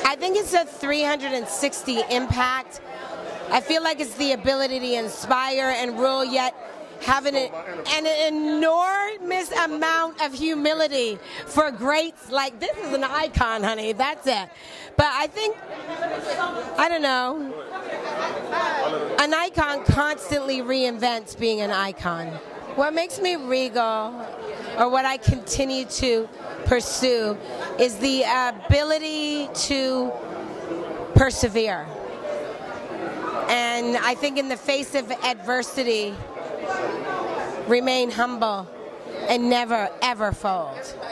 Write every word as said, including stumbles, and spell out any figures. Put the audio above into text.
I think it's a three hundred sixty impact. I feel like it's the ability to inspire and rule, yet have an, an enormous amount of humility for greats. Like, this is an icon, honey. That's it. But I think, I don't know, an icon constantly reinvents being an icon. What makes me regal, or what I continue to pursue, is the ability to persevere. And I think in the face of adversity, remain humble and never, ever fold.